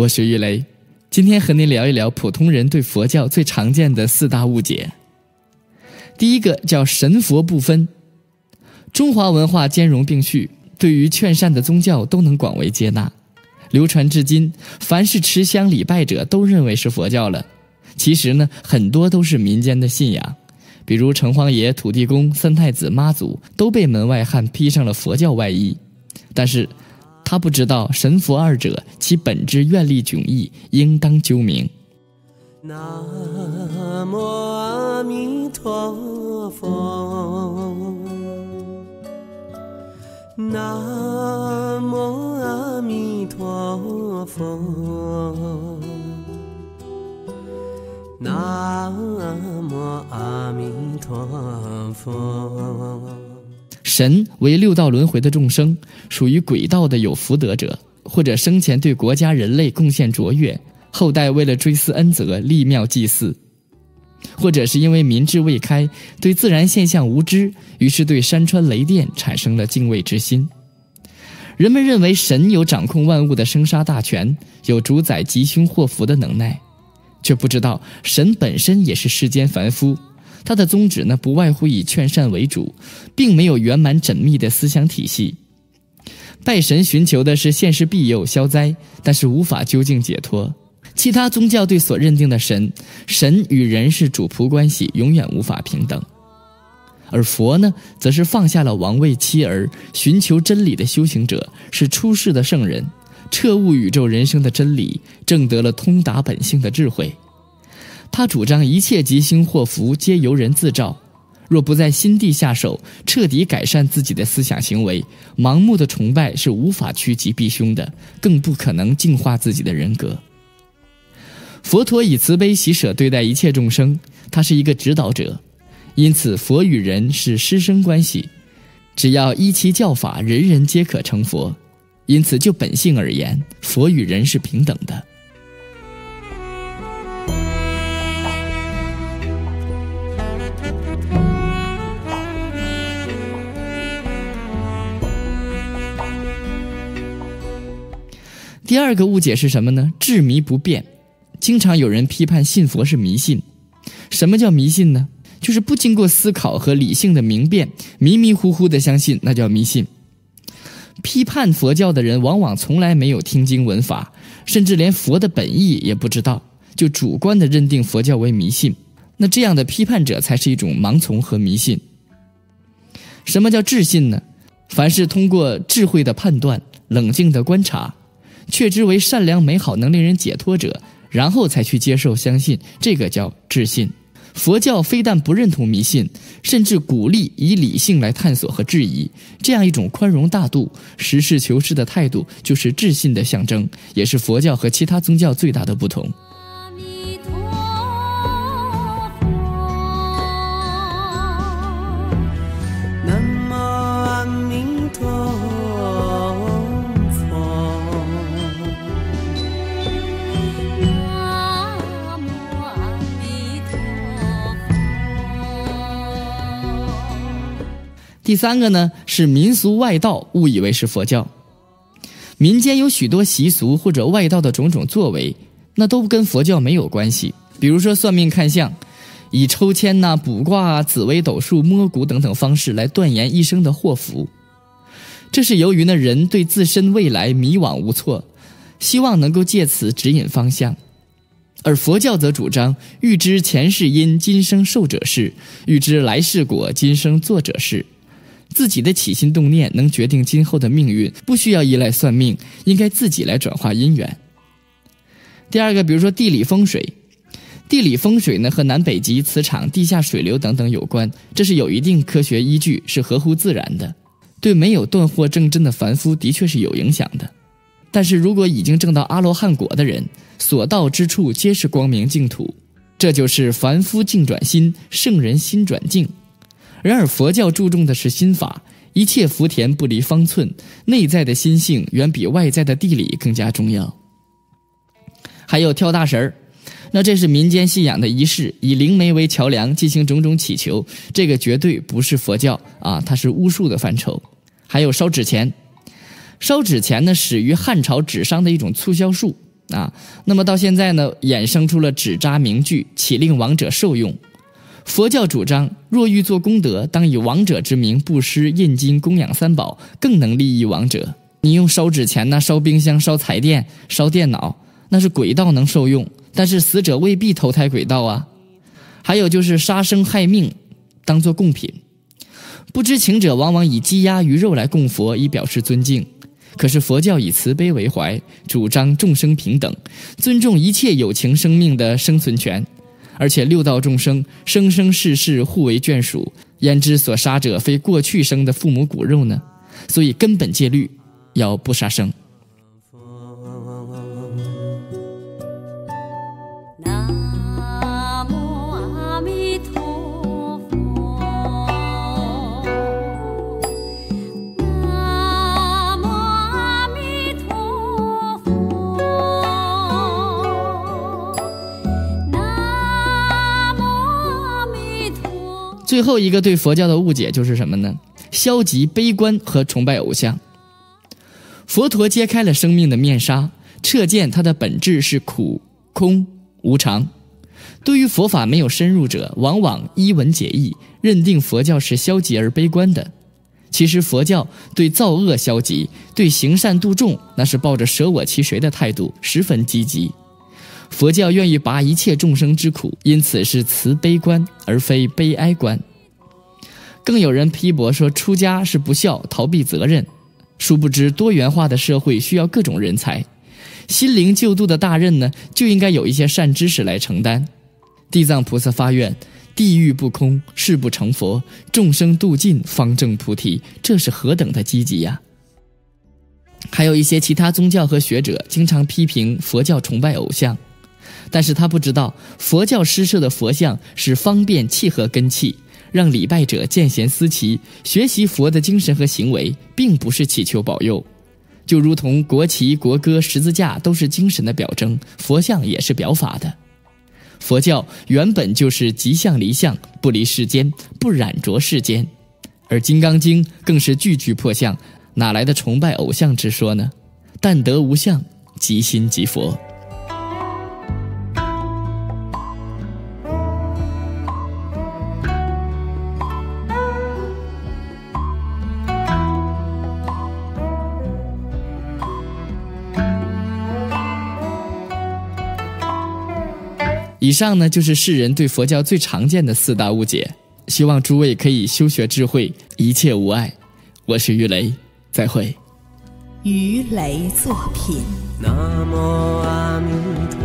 我是玉雷，今天和您聊一聊普通人对佛教最常见的4大误解。第一个叫神佛不分。中华文化兼容并蓄，对于劝善的宗教都能广为接纳，流传至今，凡是持香礼拜者都认为是佛教了。其实呢，很多都是民间的信仰，比如城隍爷、土地公、三太子、妈祖都被门外汉披上了佛教外衣。但是他不知道神佛二者其本质愿力迥异，应当究明。 南无阿弥陀佛，南无阿弥陀佛，南无阿弥陀佛。 神为6道轮回的众生，属于鬼道的有福德者，或者生前对国家人类贡献卓越，后代为了追思恩泽立庙祭祀，或者是因为民智未开，对自然现象无知，于是对山川雷电产生了敬畏之心。人们认为神有掌控万物的生杀大权，有主宰吉凶祸福的能耐，却不知道神本身也是世间凡夫，他的宗旨呢，不外乎以劝善为主，并没有圆满缜密的思想体系。拜神寻求的是现世庇佑消灾，但是无法究竟解脱。其他宗教对所认定的神与人是主仆关系，永远无法平等。而佛呢，则是放下了王位妻儿，寻求真理的修行者，是出世的圣人，彻悟宇宙人生的真理，证得了通达本性的智慧。他主张一切吉凶祸福皆由人自造，若不在心地下手，彻底改善自己的思想行为，盲目的崇拜是无法趋吉避凶的，更不可能净化自己的人格。佛陀以慈悲喜舍对待一切众生，他是一个指导者，因此佛与人是师生关系，只要依其教法，人人皆可成佛。因此就本性而言，佛与人是平等的。第二个误解是什么呢？执迷不辨。经常有人批判信佛是迷信。什么叫迷信呢？就是不经过思考和理性的明辨，迷迷糊糊的相信，那叫迷信。批判佛教的人往往从来没有听经闻法，甚至连佛的本意也不知道，就主观地认定佛教为迷信。那这样的批判者才是一种盲从和迷信。什么叫智信呢？凡是通过智慧的判断，冷静的观察，确知为善良美好能令人解脱者，然后才去接受相信，这个叫智信。佛教非但不认同迷信，甚至鼓励以理性来探索和质疑，这样一种宽容大度、实事求是的态度，就是智信的象征，也是佛教和其他宗教最大的不同。第三个呢，是民俗外道误以为是佛教。民间有许多习俗或者外道的种种作为，那都跟佛教没有关系。比如说算命看相，以抽签卜卦紫微斗数、摸骨等等方式来断言一生的祸福。这是由于呢，人对自身未来迷惘无措，希望能够借此指引方向。而佛教则主张预知前世因，今生受者是；预知来世果，今生作者是。自己的起心动念能决定今后的命运，不需要依赖算命，应该自己来转化因缘。第二个，比如说地理风水。地理风水呢，和南北极、磁场、地下水流等等有关，这是有一定科学依据，是合乎自然的，对没有断惑正真的凡夫的确是有影响的。但是如果已经证到阿罗汉果的人，所到之处皆是光明净土，这就是凡夫境转心，圣人心转境。然而佛教注重的是心法，一切福田不离方寸，内在的心性远比外在的地理更加重要。还有跳大神，那这是民间信仰的仪式，以灵媒为桥梁进行种种祈求，这个绝对不是佛教它是巫术的范畴。还有烧纸钱，烧纸钱呢，始于汉朝纸商的一种促销术， 那么到现在呢，衍生出了纸扎名句，岂令亡者受用。佛教主张，若欲做功德，当以亡者之名布施、印金、供养三宝，更能利益亡者。你用烧纸钱烧冰箱、烧彩电、烧电脑，那是鬼道能受用，但是死者未必投胎鬼道啊。还有就是杀生害命，当作贡品。不知情者往往以鸡鸭鱼肉来供佛，以表示尊敬。可是佛教以慈悲为怀，主张众生平等，尊重一切有情生命的生存权。而且六道众生生生世世互为眷属，焉知所杀者非过去生的父母骨肉呢？所以根本戒律要不杀生。最后一个对佛教的误解就是什么呢？消极悲观和崇拜偶像。佛陀揭开了生命的面纱，彻见它的本质是苦、空、无常。对于佛法没有深入者，往往依文解义，认定佛教是消极而悲观的。其实佛教对造恶消极，对行善度众那是抱着舍我其谁的态度，十分积极。佛教愿意拔一切众生之苦，因此是慈悲观而非悲哀观。更有人批驳说出家是不孝，逃避责任。殊不知多元化的社会需要各种人才，心灵救度的大任呢，就应该有一些善知识来承担。地藏菩萨发愿，地狱不空，誓不成佛，众生度尽，方证菩提，这是何等的积极呀！还有一些其他宗教和学者经常批评佛教崇拜偶像，但是他不知道佛教施设的佛像是方便契合根器，让礼拜者见贤思齐，学习佛的精神和行为，并不是祈求保佑。就如同国旗、国歌、十字架都是精神的表征，佛像也是表法的。佛教原本就是即相离相，不离世间，不染着世间，而《金刚经》更是句句破相，哪来的崇拜偶像之说呢？但得无相，即心即佛。以上呢，就是世人对佛教最常见的4大误解，希望诸位可以修学智慧，一切无碍。我是于雷，再会。 于雷作品。 南无阿弥陀